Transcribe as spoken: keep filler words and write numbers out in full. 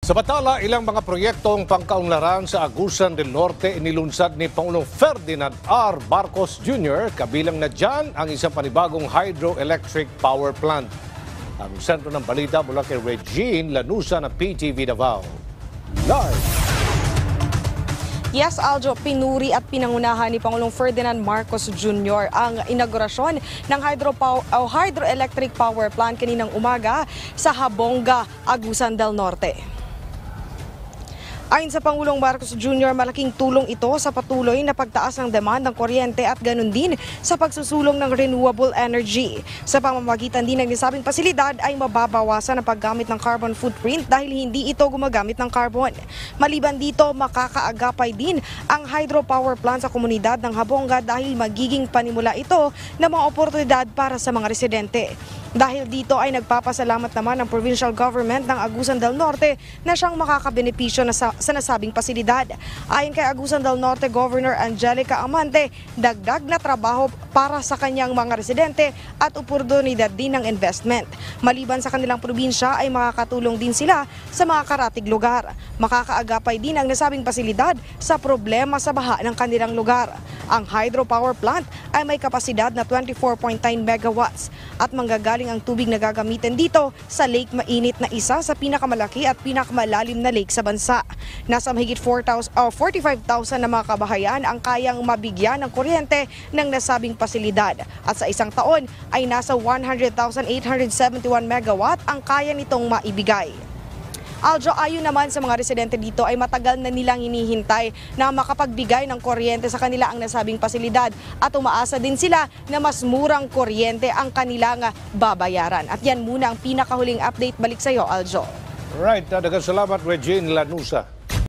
Samantala, ilang mga proyektong pangkaunlaran sa Agusan del Norte inilunsad ni Pangulong Ferdinand R. Marcos Junior Kabilang na dyan ang isang panibagong hydroelectric power plant. Ang sentro ng balita mula kay Regine Lanusa ng P T V Davao. Live! Yes, Aljo, pinuri at pinangunahan ni Pangulong Ferdinand Marcos Junior ang inaugurasyon ng hydro pow- o hydroelectric power plant kaninang umaga sa Habonga, Agusan del Norte. Ayon sa Pangulong Marcos Junior, malaking tulong ito sa patuloy na pagtaas ng demand ng kuryente at ganun din sa pagsusulong ng renewable energy. Sa pamamagitan din ng nasabing pasilidad ay mababawasan ang paggamit ng carbon footprint dahil hindi ito gumagamit ng carbon. Maliban dito, makakaagapay din ang hydropower plant sa komunidad ng Habonga dahil magiging panimula ito ng mga oportunidad para sa mga residente. Dahil dito ay nagpapasalamat naman ang provincial government ng Agusan del Norte na siyang makakabenepisyo na sa, sa nasabing pasilidad. Ayon kay Agusan del Norte Governor Angelica Amante, dagdag na trabaho para sa kanyang mga residente at oportunidad din ng investment. Maliban sa kanilang probinsya ay makakatulong din sila sa mga karatig lugar. Makakaagapay din ang nasabing pasilidad sa problema sa baha ng kanilang lugar. Ang hydropower plant ay may kapasidad na twenty-four point nine megawatts at manggagaling ang tubig na gagamitin dito sa Lake Mainit na isa sa pinakamalaki at pinakamalalim na lake sa bansa. Nasa mahigit forty-five thousand na mga kabahayan ang kayang mabigyan ng kuryente ng nasabing pasilidad. At sa isang taon ay nasa one hundred thousand eight hundred seventy-one megawatt ang kaya nitong maibigay. Aljo, ayon naman sa mga residente dito ay matagal na nilang hinihintay na makapagbigay ng kuryente sa kanila ang nasabing pasilidad at umaasa din sila na mas murang kuryente ang kanilang babayaran. At yan muna ang pinakahuling update. Balik sa iyo, Aljo. Right, daghang salamat Regine Lanusa.